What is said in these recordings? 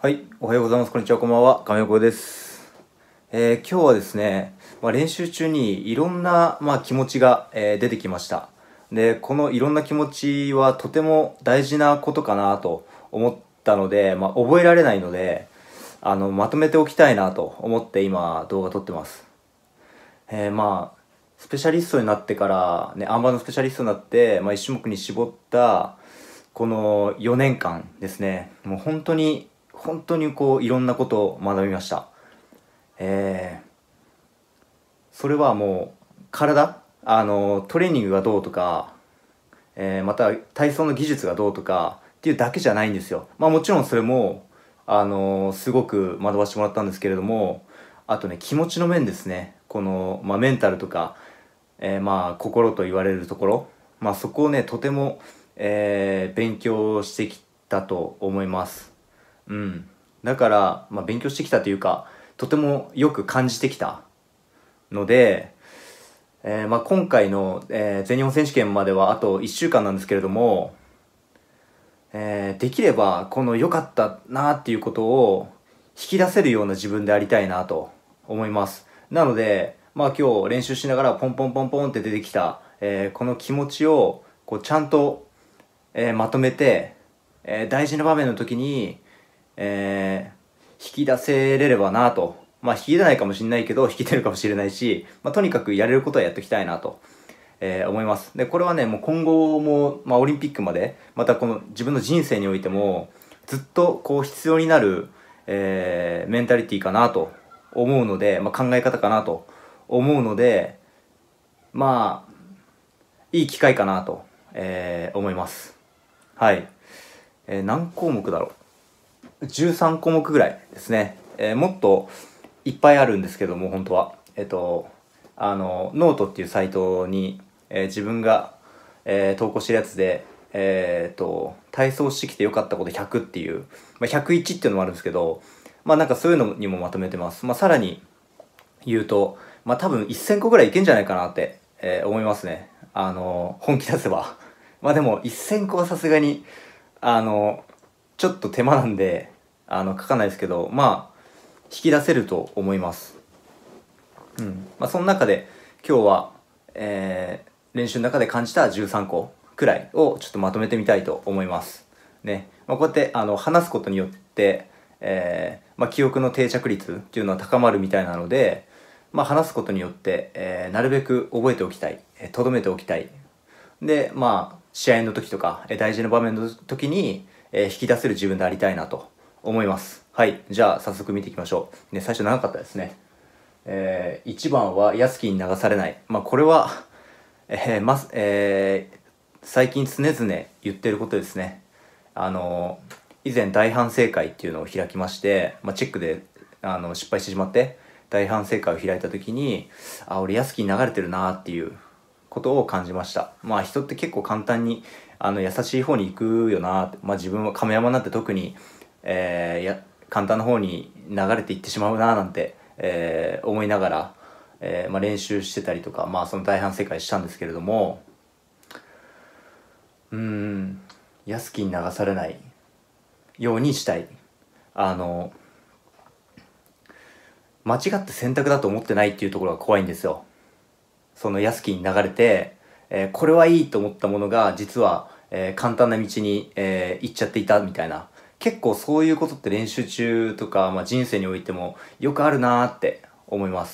はい、おはようございます。こんにちは、こんばんは。亀岡です。今日はですね、練習中にいろんな、気持ちが、出てきました。で、このいろんな気持ちはとても大事なことかなと思ったので、覚えられないので、まとめておきたいなと思って今、動画撮ってます。スペシャリストになってから、ね、あん馬のスペシャリストになって、一種目に絞った、この4年間ですね、もう本当にこういろんなことを学びました。それはもう体、トレーニングがどうとか、また体操の技術がどうとかっていうだけじゃないんですよ。もちろんそれもすごく学ばせてもらったんですけれども、あとね、気持ちの面ですね。この、メンタルとか、心と言われるところ、そこをねとても、勉強してきたと思います。だから、勉強してきたというか、とてもよく感じてきたので、今回の、全日本選手権まではあと1週間なんですけれども、できればこの良かったなっていうことを引き出せるような自分でありたいなと思います。なので、今日練習しながらポンポンポンポンって出てきた、この気持ちをこうちゃんと、まとめて、大事な場面の時に、引き出せれればなと。引き出ないかもしれないけど、引き出るかもしれないし、とにかくやれることはやっておきたいなと、思います。で、これはね、もう今後も、オリンピックまで、またこの自分の人生においても、ずっとこう必要になる、メンタリティかなと思うので、考え方かなと思うので、いい機会かなと、思います。はい。何項目だろう。13項目ぐらいですね。もっといっぱいあるんですけども、本当は。ノートっていうサイトに、自分が、投稿してるやつで、体操してきてよかったこと100っていう、101っていうのもあるんですけど、なんかそういうのにもまとめてます。さらに言うと、多分1000個ぐらいいけんじゃないかなって、思いますね。本気出せば。でも1000個はさすがに、ちょっと手間なんで、書かないですけど、引き出せると思います。その中で今日は、練習の中で感じた13個くらいをちょっとまとめてみたいと思います。ね。こうやって話すことによって、記憶の定着率っていうのは高まるみたいなので、話すことによって、なるべく覚えておきたい、留めておきたい。で、試合の時とか、大事な場面の時に、引き出せる自分でありたいなと思います。はい。じゃあ早速見ていきましょう。ね、最初長かったですね。1番は安きに流されない。これは、最近常々言ってることですね。以前大反省会っていうのを開きまして、チェックで失敗してしまって大反省会を開いた時に、俺安きに流れてるなっていうことを感じました。人って結構簡単に優しい方に行くよなって、自分は亀山なんて特に、簡単な方に流れていってしまうななんて、思いながら、練習してたりとか、その大反省会したんですけれども、安きに流されないようにしたい。間違って選択だと思ってないっていうところが怖いんですよ。その安きに流れて、これはいいと思ったものが実は、簡単な道に、行っちゃっていたみたいな。結構そういうことって練習中とか、人生においてもよくあるなーって思います。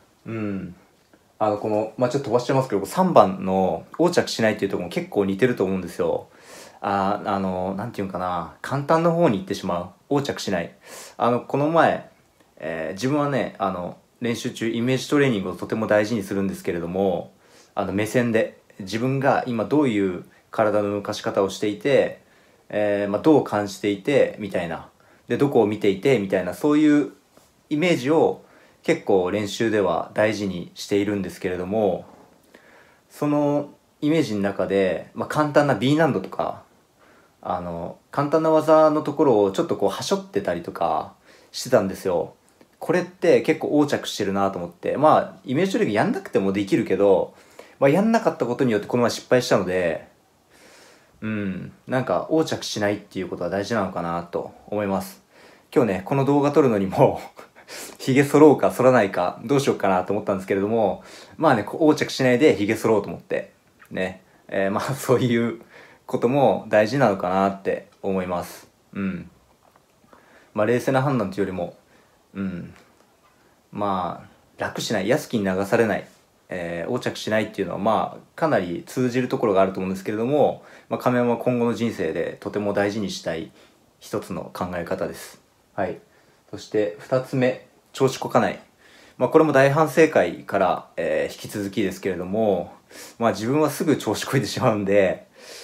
この、ちょっと飛ばしちゃいますけど、3番の横着しないっていうところも結構似てると思うんですよ。なんていうんかな、簡単な方に行ってしまう。横着しない。この前、自分はね、練習中イメージトレーニングをとても大事にするんですけれども、目線で自分が今どういう体の動かし方をしていて、どう感じていてみたいな、でどこを見ていてみたいな、そういうイメージを結構練習では大事にしているんですけれども、そのイメージの中で、簡単な B 難度とか、簡単な技のところをちょっとこうはしょってたりとかしてたんですよ。これって結構横着してるなと思って、イメージトレーニングやんなくてもできるけど、やんなかったことによってこの前失敗したので、なんか横着しないっていうことは大事なのかなと思います。 今日ねこの動画撮るのにもひげ剃ろうか剃らないかどうしようかなと思ったんですけれども、まあね横着しないでひげ剃ろうと思ってね、まあそういうことも大事なのかなって思います。うん。まあ冷静な判断というよりも、うん、まあ楽しない、安きに流されない、横着しないっていうのはまあかなり通じるところがあると思うんですけれども、まあ、亀山は今後の人生でとても大事にしたい一つの考え方です。はい。そして2つ目、調子こかない。まあこれも大反省会から、引き続きですけれども、まあ自分はすぐ調子こいてしまうんで、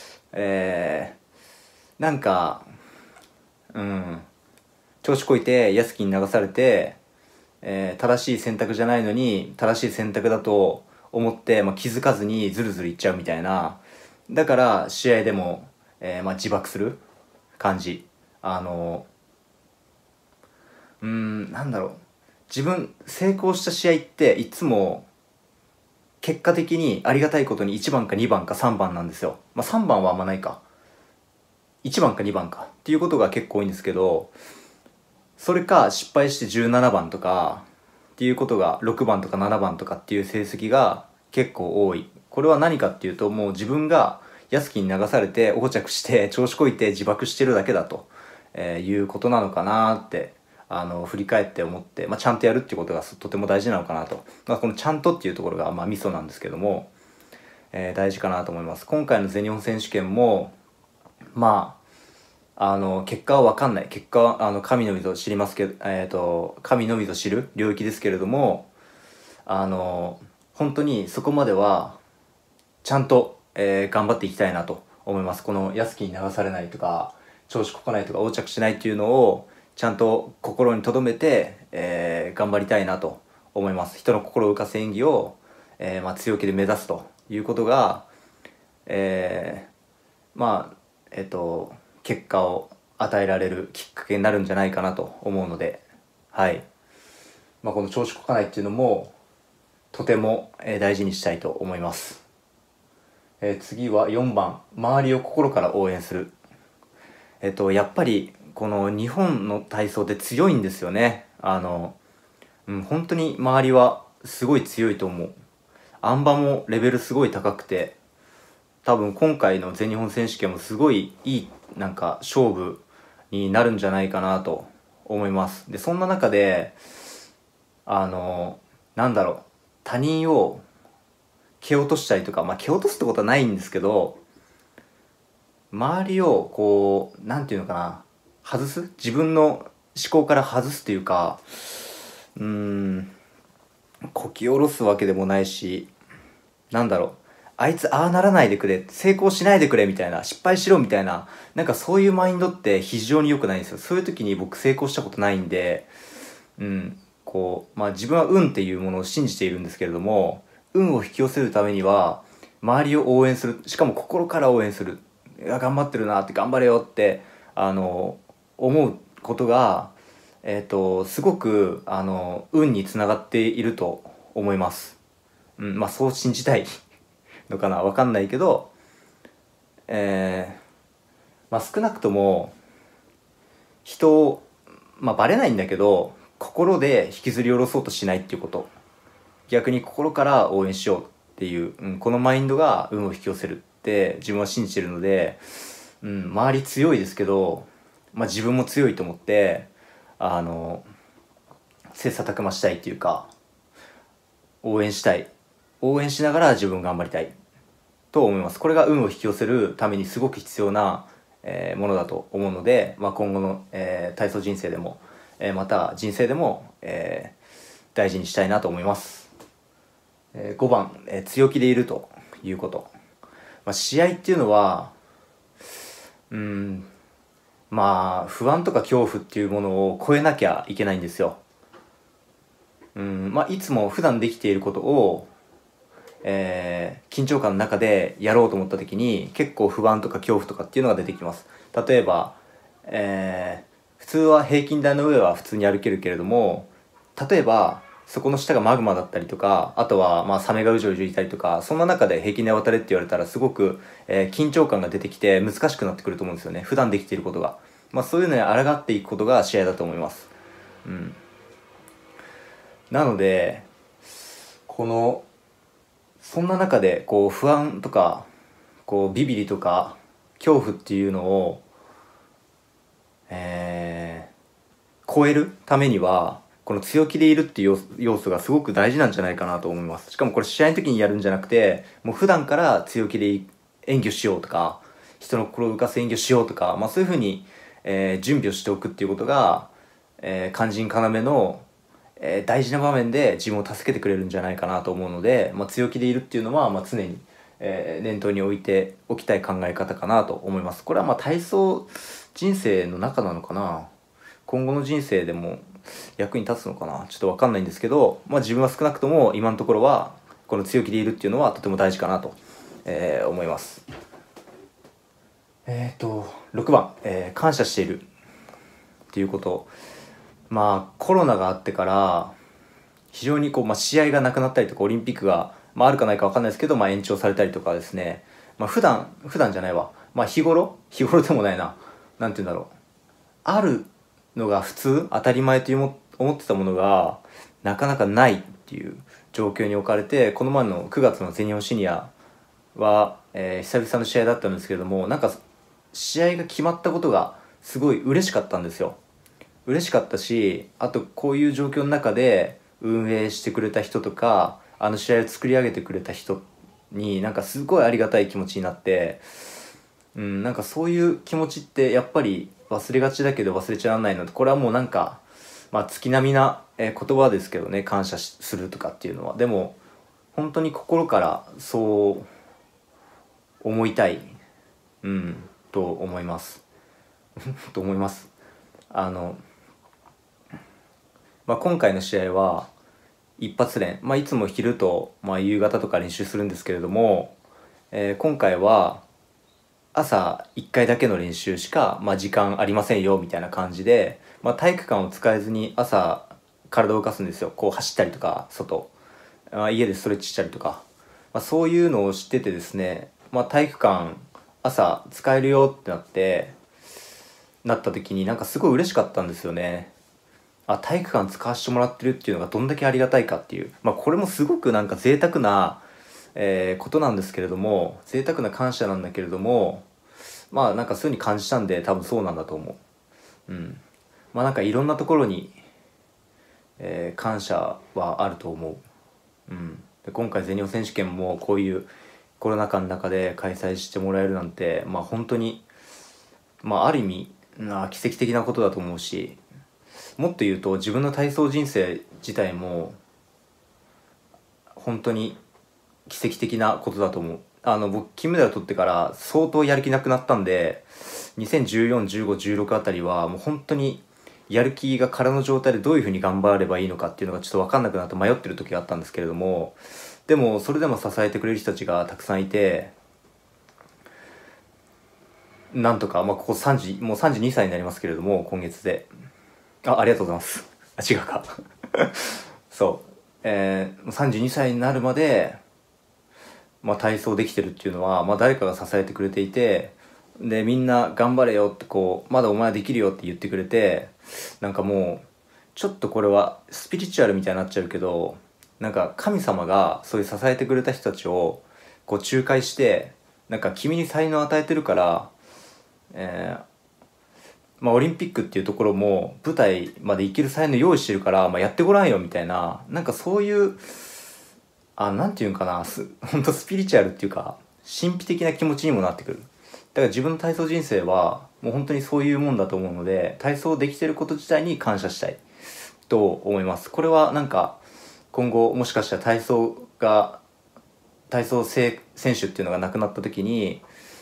なんか、うん、調子こいて安きに流されて、正しい選択じゃないのに正しい選択だと思って、まあ、気づかずにズルズルいっちゃうみたいな。だから試合でも、まあ、自爆する感じ。なんだろう、自分成功した試合っていつも結果的にありがたいことに1番か2番か3番なんですよ。まあ3番はあんまないか、1番か2番かっていうことが結構多いんですけど、それか失敗して17番とかっていうことが、6番とか7番とかっていう成績が結構多い。これは何かっていうと、もう自分が安きに流されて横着して調子こいて自爆してるだけだと、いうことなのかなって振り返って思って、まあ、ちゃんとやるっていうことがとても大事なのかなと、まあ、このちゃんとっていうところがまあミソなんですけども、大事かなと思います。今回の全日本選手権もまあ結果は分かんない、結果は神のみぞ知りますけど、神のみぞ知る領域ですけれども、本当にそこまではちゃんと、頑張っていきたいなと思います。この安きに流されないとか調子こかないとか横着しないっていうのをちゃんと心に留めて、頑張りたいなと思います。人の心を浮かす演技を、まあ、強気で目指すということが、まあ結果を与えられるきっかけになるんじゃないかなと思うので、はい。まあ、この調子こかないっていうのもとても大事にしたいと思います。次は4番、周りを心から応援する。やっぱりこの日本の体操って強いんですよね。本当に周りはすごい強いと思う。あん馬もレベルすごい高くて、多分今回の全日本選手権もすごいいいなんか勝負になるんじゃないかなと思います。でそんな中でなんだろう、他人を蹴落としたりとか、まあ蹴落とすってことはないんですけど、周りをこうなんていうのかな、外す、自分の思考から外すというか、こき下ろすわけでもないし、なんだろう、あいつああならないでくれ、成功しないでくれみたいな、失敗しろみたいな、なんかそういうマインドって非常に良くないんですよ。そういう時に僕成功したことないんで、まあ自分は運っていうものを信じているんですけれども、運を引き寄せるためには周りを応援する、しかも心から応援する。いや頑張ってるなって、頑張れよって思うことがすごく運につながっていると思います。まあそう信じたいのかな、わかんないけど、まあ少なくとも人を、まあバレないんだけど心で引きずり下ろそうとしないっていうこと、逆に心から応援しようっていう、このマインドが運を引き寄せるって自分は信じてるので、周り強いですけど、まあ自分も強いと思って切磋琢磨したいっていうか、応援したい、応援しながら自分頑張りたいと思います。これが運を引き寄せるためにすごく必要な、ものだと思うので、まあ、今後の、体操人生でも、また人生でも、大事にしたいなと思います。5番、強気でいるということ。まあ、試合っていうのはまあ不安とか恐怖っていうものを超えなきゃいけないんですよ。まあいつも普段できていることを緊張感の中でやろうと思った時に結構不安とか恐怖とかっていうのが出てきます。例えば、普通は平均台の上は普通に歩けるけれども、例えばそこの下がマグマだったりとか、あとはまあサメがうじょうじょいたりとか、そんな中で平均台渡れって言われたらすごく、緊張感が出てきて難しくなってくると思うんですよね、普段できていることが。 そういうのに抗っていくことが試合だと思います。なのでそんな中で不安とかビビリとか恐怖っていうのを、超えるためにはこの強気でいるっていう要素がすごく大事なんじゃないかなと思います。しかもこれ試合の時にやるんじゃなくて、もう普段から強気で演技をしようとか、人の心を動かす演技をしようとか、そういうふうに、準備をしておくっていうことが、肝心要の、大事な場面で自分を助けてくれるんじゃないかなと思うので、強気でいるっていうのは、常に、念頭に置いておきたい考え方かなと思います。これは体操人生の中なのかな、今後の人生でも役に立つのかな、ちょっと分かんないんですけど、自分は少なくとも今のところはこの強気でいるっていうのはとても大事かなと、思います。6番、感謝しているっていうこと。コロナがあってから非常に試合がなくなったりとか、オリンピックが、あるかないか分かんないですけど、延長されたりとかですね、普段じゃないわ、日頃でもないな、なんて言うんだろう、あるのが普通当たり前と思ってたものがなかなかないっていう状況に置かれて、この前の9月の全日本シニアは、久々の試合だったんですけれども、試合が決まったことがすごい嬉しかったんですよ。嬉しかったし、あとこういう状況の中で運営してくれた人とか、あの試合を作り上げてくれた人にすごいありがたい気持ちになって、そういう気持ちってやっぱり忘れがちだけど忘れちゃわないので、これはもう月並みな言葉ですけどね、感謝するとかっていうのは。でも本当に心からそう思いたい、と思いますと思います。今回の試合は一発練、いつも昼と、夕方とか練習するんですけれども、今回は朝1回だけの練習しか、時間ありませんよみたいな感じで、体育館を使えずに朝体を動かすんですよ。走ったりとか外、家でストレッチしたりとか、そういうのを知っててですね、体育館朝使えるよってなった時にすごい嬉しかったんですよね。体育館使わせてもらってるっていうのがどんだけありがたいかっていう、これもすごく贅沢な、ことなんですけれども、贅沢な感謝なんだけれども、そういう風に感じたんで多分そうなんだと思う。いろんなところに、感謝はあると思う。で今回全日本選手権もこういうコロナ禍の中で開催してもらえるなんて、本当にある意味奇跡的なことだと思うし、もっと言うと自分の体操人生自体も本当に奇跡的なことだと思う。僕金メダル取ってから相当やる気なくなったんで、2014、15、16あたりはもう本当にやる気が空の状態でどういうふうに頑張ればいいのかっていうのがちょっと分かんなくなって迷ってる時があったんですけれども、でもそれでも支えてくれる人たちがたくさんいて、なんとか、ここもう32歳になりますけれども、今月でありがとうございます。違うかそう、32歳になるまで、体操できてるっていうのは、誰かが支えてくれていて、でみんな頑張れよってまだお前はできるよって言ってくれて、もうちょっとこれはスピリチュアルみたいになっちゃうけど、神様がそういう支えてくれた人たちを仲介して、君に才能を与えてるから、オリンピックっていうところも舞台まで行ける才能用意してるから、やってごらんよみたいな、そういうなんていうんかな、ほんとスピリチュアルっていうか神秘的な気持ちにもなってくる。だから自分の体操人生はもう本当にそういうもんだと思うので、体操できてること自体に感謝したいと思います。これは今後もしかしたら体操選手っていうのがなくなった時に、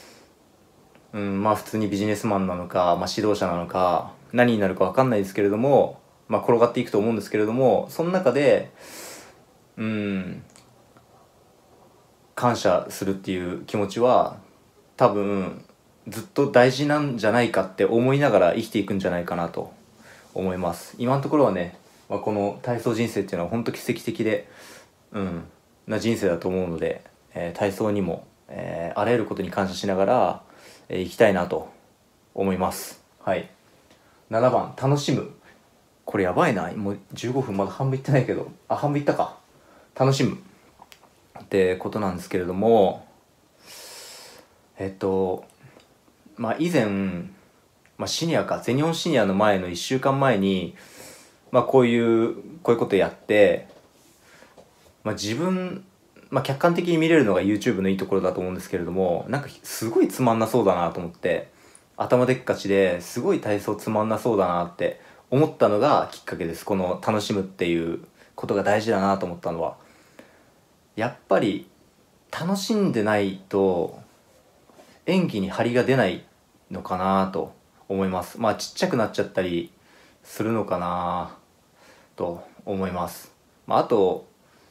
普通にビジネスマンなのか、指導者なのか何になるか分かんないですけれども、転がっていくと思うんですけれども、その中で感謝するっていう気持ちは多分ずっと大事なんじゃないかって思いながら生きていくんじゃないかなと思います。今のところはね、この体操人生っていうのは本当奇跡的で、な人生だと思うので、体操にも、あらゆることに感謝しながら、生きたいなと思います。はい。 7番楽しむ。これやばいな、もう15分まだ半分いってないけど、あ、半分いったか。楽しむってことなんですけれども、以前、シニアか、全日本シニアの前の1週間前に、こういうことやって、自分、客観的に見れるのが YouTube のいいところだと思うんですけれども、なんかすごいつまんなそうだなと思って、頭でっかちですごい体操つまんなそうだなって思ったのがきっかけです。この楽しむっていうことが大事だなと思ったのは、やっぱり楽しんでないと演技に張りが出ないのかなと思います。ちっちゃくなっちゃったりするのかなと思います。あと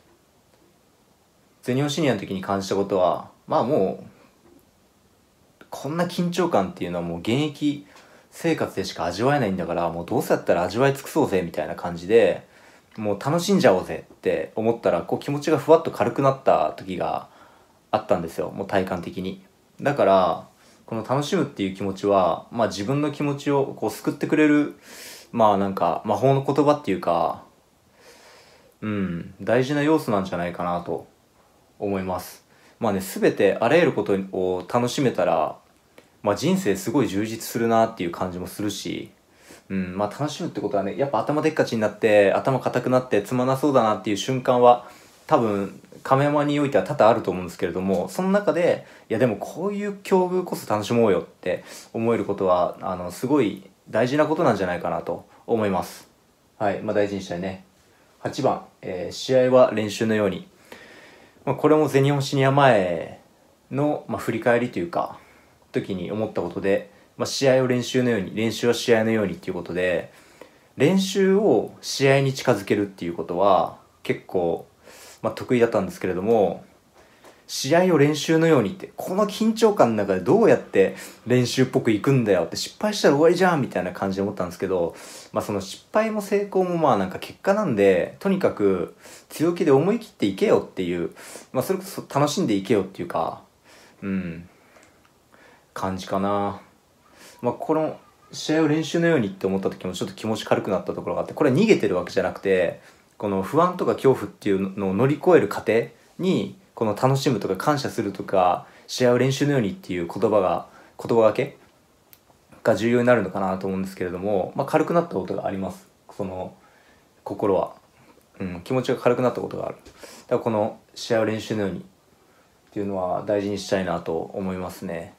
全日本シニアの時に感じたことは、もうこんな緊張感っていうのはもう現役生活でしか味わえないんだから、もうどうせだったら味わい尽くそうぜみたいな感じで、もう楽しんじゃおうぜって思ったら、こう気持ちがふわっと軽くなった時があったんですよ、もう体感的に。だからこの楽しむっていう気持ちは、自分の気持ちをこう救ってくれる、なんか魔法の言葉っていうか、大事な要素なんじゃないかなと思います。全てあらゆることを楽しめたら、人生すごい充実するなっていう感じもするし、楽しむってことはね、やっぱ頭でっかちになって頭固くなってつまんなそうだなっていう瞬間は多分亀山においては多々あると思うんですけれども、その中でいやでもこういう境遇こそ楽しもうよって思えることはすごい大事なことなんじゃないかなと思います。はい、大事にしたいね。8番、試合は練習のように。これも全日本シニア前の、振り返りというか時に思ったことで、試合を練習のように、練習は試合のようにっていうことで、練習を試合に近づけるっていうことは結構、得意だったんですけれども、試合を練習のようにって、この緊張感の中でどうやって練習っぽくいくんだよって、失敗したら終わりじゃんみたいな感じで思ったんですけど、その失敗も成功もなんか結果なんで、とにかく強気で思い切っていけよっていう、それこそ楽しんでいけよっていうか、感じかな。この試合を練習のようにって思った時もちょっと気持ち軽くなったところがあって、これは逃げてるわけじゃなくて、この不安とか恐怖っていうのを乗り越える過程に、この楽しむとか感謝するとか試合を練習のようにっていう言葉がけが重要になるのかなと思うんですけれども、軽くなったことがあります。その心は、気持ちが軽くなったことがある。だからこの試合を練習のようにっていうのは大事にしたいなと思いますね。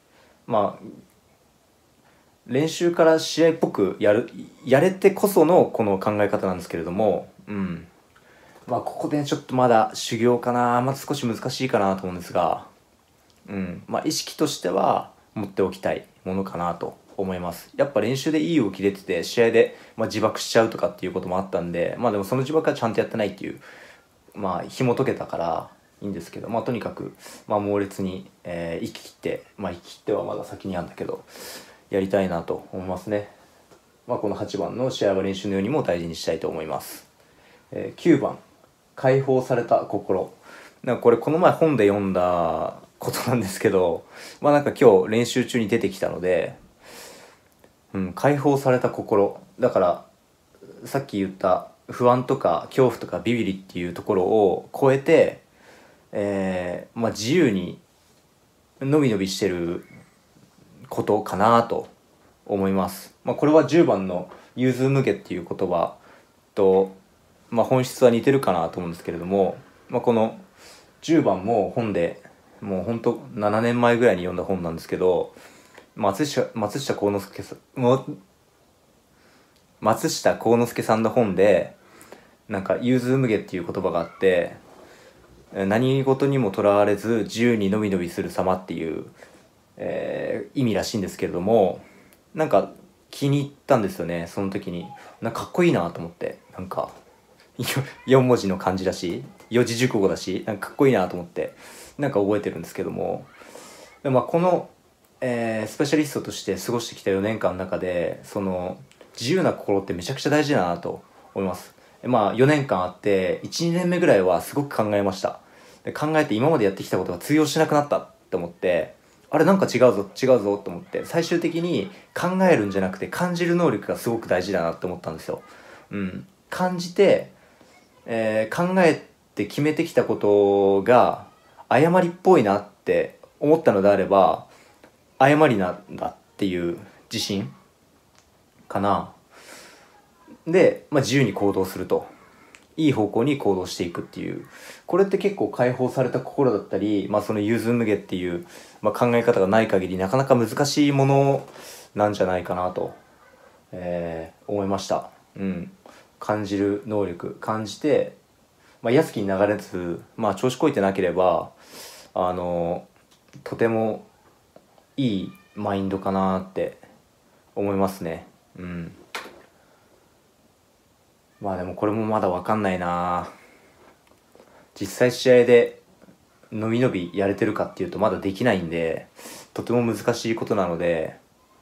練習から試合っぽくやれてこそのこの考え方なんですけれども、ここでちょっとまだ修行かな、少し難しいかなと思うんですが、意識としては持っておきたいものかなと思います。やっぱ練習でいい動き出てて試合で、自爆しちゃうとかっていうこともあったんで、でもその自爆はちゃんとやってないっていう、紐解けたからいいんですけど、とにかく、猛烈に、生き切って、生き切ってはまだ先にあるんだけどやりたいなと思いますね。この8番の試合は練習のようにも大事にしたいと思います。9番解放された心。これこの前本で読んだことなんですけど、今日練習中に出てきたので、解放された心だから、さっき言った不安とか恐怖とかビビリっていうところを超えて、自由にのびのびしてることかなと思います。これは10番の融通無下っていう言葉と、本質は似てるかなと思うんですけれども、この10番も本でもうほんと7年前ぐらいに読んだ本なんですけど、松下幸之助さんの本で、融通無下っていう言葉があって、何事にもとらわれず自由にのびのびする様っていう、意味らしいんですけれども、気に入ったんですよね。その時にかっこいいなと思って、4文字の漢字だし四字熟語だしかっこいいなと思って覚えてるんですけども、でこの、スペシャリストとして過ごしてきた4年間の中で、その自由な心ってめちゃくちゃ大事だなと思います。4年間あって1、2年目ぐらいはすごく考えました。で考えて今までやってきたことが通用しなくなったって思って、 あれなんか違うぞ違うぞと思って、最終的に考えるんじゃなくて感じる能力がすごく大事だなって思ったんですよ。感じて、考えて決めてきたことが誤りっぽいなって思ったのであれば誤りなんだっていう自信かな。で、自由に行動すると、いい方向に行動していくっていう、これって結構解放された心だったり、そのユズムゲっていう、考え方がない限りなかなか難しいものなんじゃないかなと、思いました。感じる能力、感じて、安きに流れず、調子こいてなければとてもいいマインドかなって思いますね。でもこれもまだ分かんないな。実際試合でのびのびやれてるかっていうとまだできないんで、とても難しいことなので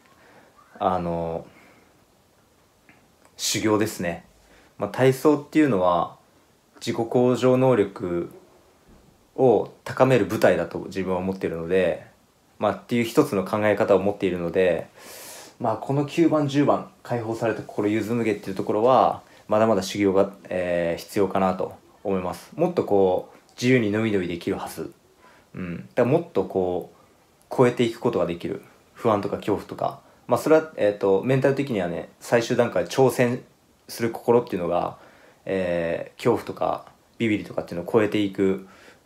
修行ですね。体操っていうのは自己向上能力を高める舞台だと自分は思っているので、っていう一つの考え方を持っているので、この9番10番解放された心ゆずむげっていうところはまだまだ修行が、必要かなと思います。もっと自由にのびのびできるはず。だからもっと超えていくことができる不安とか恐怖とか、それは、メンタル的にはね、最終段階挑戦する心っていうのが、恐怖とかビビりとかっていうのを超えていく、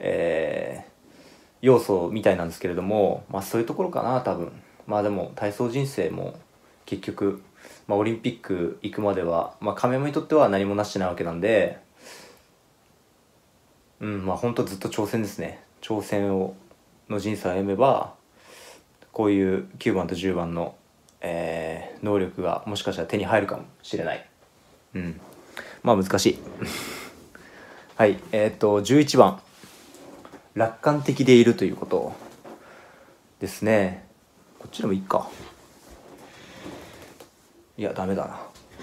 要素みたいなんですけれども、そういうところかな多分。でも体操人生も結局、オリンピック行くまでは、亀山にとっては何もなしなわけなんで、ほんとずっと挑戦ですね。挑戦の人生を歩めばこういう9番と10番の、能力がもしかしたら手に入るかもしれない。難しいはい、11番楽観的でいるということですね。こっちでもいいか。いやダメだ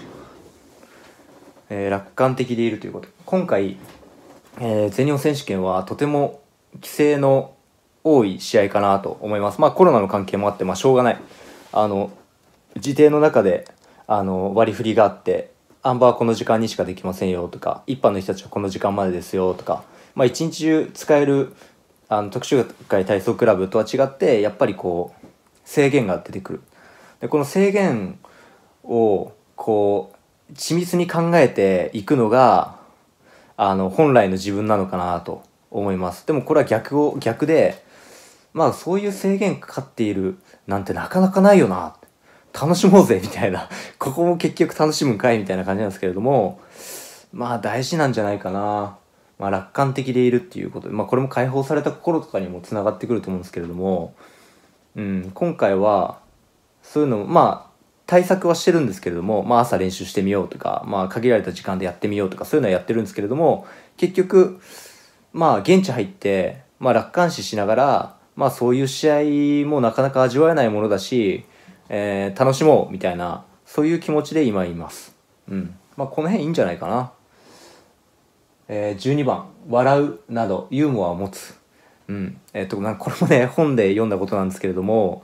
な。楽観的でいるということ。今回、全日本選手権はとても規制の多い試合かなと思います。コロナの関係もあって、しょうがない。自定の中で割り振りがあって、あん馬はこの時間にしかできませんよとか、一般の人たちはこの時間までですよとか、一日中使える特殊学会体操クラブとは違って、やっぱり制限が出てくる。でこの制限を緻密に考えていくのが本来の自分なのかなと思います。でもこれは逆で、そういう制限かかっているなんてなかなかないよな、楽しもうぜみたいなここも結局楽しむんかいみたいな感じなんですけれども、大事なんじゃないかな。楽観的でいるっていうことで、これも解放された心とかにもつながってくると思うんですけれども、今回はそういうのも対策はしてるんですけれども、朝練習してみようとか、限られた時間でやってみようとか、そういうのはやってるんですけれども、結局現地入って、楽観視しながら、そういう試合もなかなか味わえないものだし、楽しもうみたいな、そういう気持ちで今います。この辺いいんじゃないかな。12番笑うなどユーモアを持つ。これもね本で読んだことなんですけれども、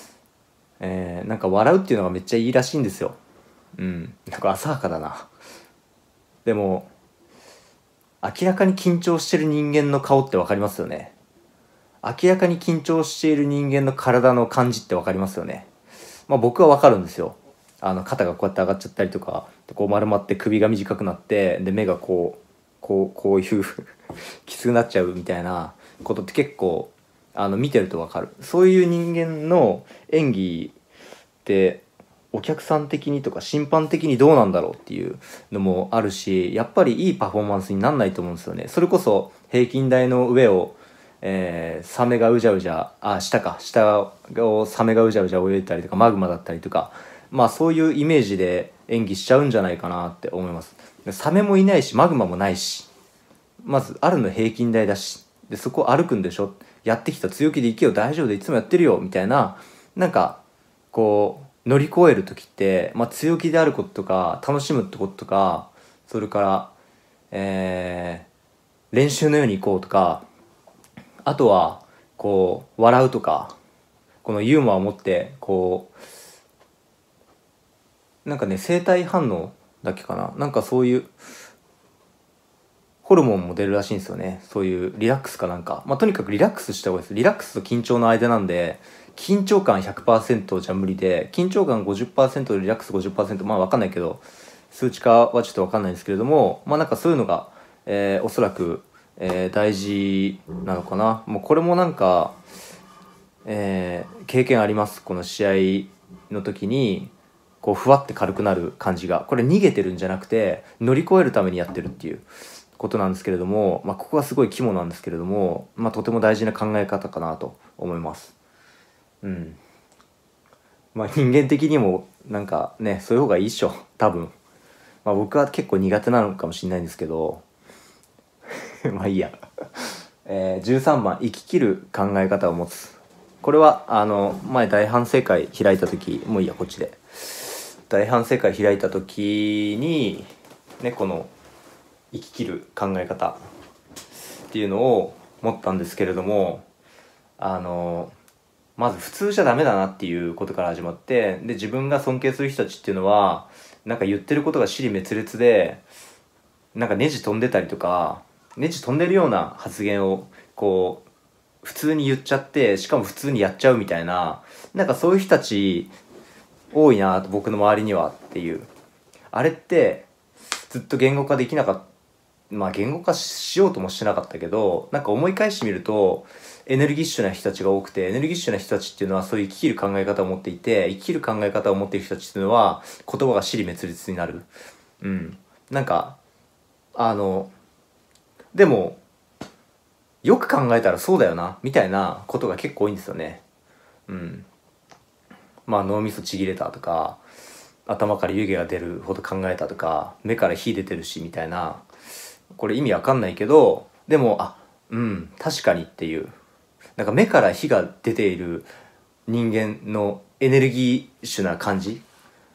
笑うっていうのがめっちゃいいらしいんですよ。浅はかだな。でも明らかに緊張してる人間の顔って分かりますよね。明らかに緊張している人間の体の感じって分かりますよね。僕は分かるんですよ。肩がこうやって上がっちゃったりとか、丸まって首が短くなって、で目がこういうきつくなっちゃうみたいなことって結構見てると分かる。そういう人間の演技ってお客さん的にとか審判的にどうなんだろうっていうのもあるし、やっぱりいいパフォーマンスになんないと思うんですよね。それこそ平均台の上を、サメがうじゃうじゃ下をサメがうじゃうじゃ泳いでたりとか、マグマだったりとか、そういうイメージで演技しちゃうんじゃないかなって思います。サメもいないしマグマもないし、まずあるの平均台だし、でそこを歩くんでしょ、やってきた強気で行けよ、大丈夫でいつもやってるよみたいな、乗り越える時って、強気であることとか楽しむってこととか、それから、練習のように行こうとか、あとは笑うとかこのユーモアを持ってこうなんかね、生体反応だっけかな、なんかそういうホルモンも出るらしいんですよね。そういうリラックスかなんか、とにかくリラックスした方がいいです。リラックスと緊張の間なんで、緊張感 100% じゃ無理で、緊張感 50% でリラックス 50%、分かんないけど数値化はちょっと分かんないんですけれども、なんかそういうのが、おそらく、大事なのかな。もうこれもなんか、経験あります。この試合の時にこうふわって軽くなる感じが、これ逃げてるんじゃなくて乗り越えるためにやってるっていうことなんですけれども、ここがすごい肝なんですけれども、とても大事な考え方かなと思います。人間的にもなんかね、そういう方がいいっしょ多分。僕は結構苦手なのかもしれないんですけどいいや13番生き切る考え方を持つ。これは前大反省会開いた時、もういいやこっちで大反省会開いた時にね、この生き切る考え方っていうのを持ったんですけれども、まず普通じゃダメだなっていうことから始まって、で自分が尊敬する人たちっていうのはなんか言ってることが支離滅裂で、なんかネジ飛んでたりとか、ネジ飛んでるような発言をこう普通に言っちゃって、しかも普通にやっちゃうみたいな、なんかそういう人たち多いなと、僕の周りにはっていう。あれってずっと言語化できなかった。言語化しようともしてなかったけど、なんか思い返してみるとエネルギッシュな人たちが多くて、エネルギッシュな人たちっていうのはそういう生き切る考え方を持っていて、生きる考え方を持っている人たちっていうのは言葉が支離滅裂になる。なんかでもよく考えたらそうだよなみたいなことが結構多いんですよね。脳みそちぎれたとか、頭から湯気が出るほど考えたとか、目から火出てるしみたいな、これ意味わかんないけど、でも確かにっていう、なんか目から火が出ている人間のエネルギッシュな感じ、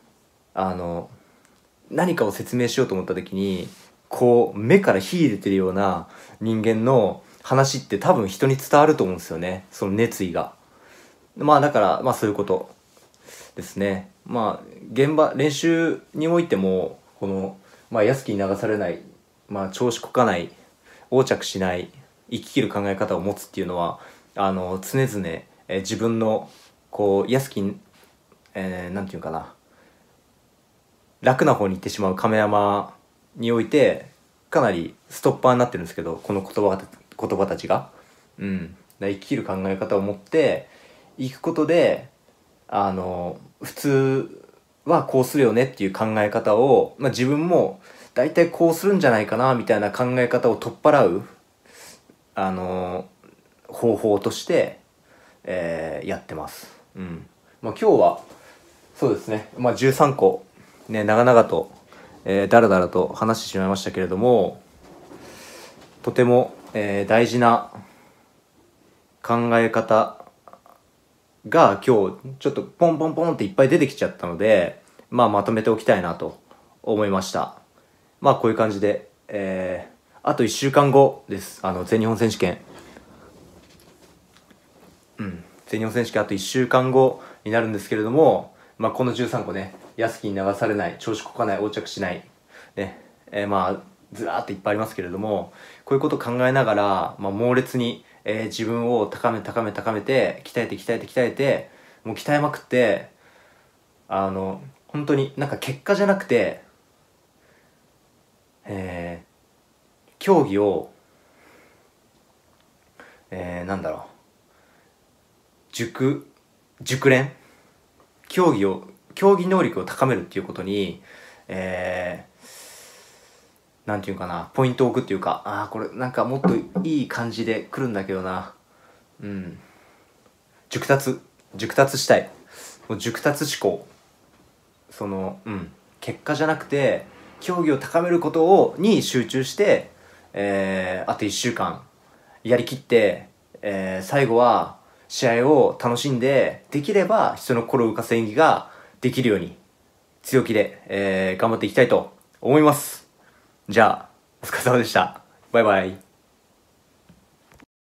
何かを説明しようと思った時にこう目から火出てるような人間の話って多分人に伝わると思うんですよね、その熱意が。だからそういうことですね。現場練習においてもこの、安きに流されない、調子こかない、横着しない、生き切る考え方を持つっていうのは常々、自分のこう安きに、なんていうかな、楽な方に行ってしまう亀山においてかなりストッパーになってるんですけど、この言葉たちが。生きる考え方を持っていくことで、普通はこうするよねっていう考え方を、自分も大体こうするんじゃないかなみたいな考え方を取っ払う、方法として、やってます。今日はそうですね、13個ね、長々と、だらだらと話してしまいましたけれども、とても、大事な考え方が今日ちょっとポンポンポンっていっぱい出てきちゃったので、まとめておきたいなと思いました。こういう感じで、あと1週間後です。全日本選手権。全日本選手権あと1週間後になるんですけれども、この13個ね、安きに流されない、調子こかない、横着しない、ね、ずらーっといっぱいありますけれども、こういうことを考えながら、猛烈に、自分を高めて鍛えてもう鍛えまくって、本当になんか結果じゃなくて、競技を、なんだろう、熟練、競技能力を高めるっていうことに、なんていうかな、ポイントを置くっていうか、これなんかもっといい感じで来るんだけどな。熟達したい。もう熟達志向。結果じゃなくて競技を高めることに集中して、あと1週間やりきって、最後は試合を楽しんで、できれば人の心を浮かす演技ができるように強気で、頑張っていきたいと思います。じゃあお疲れ様でした。バイバイ。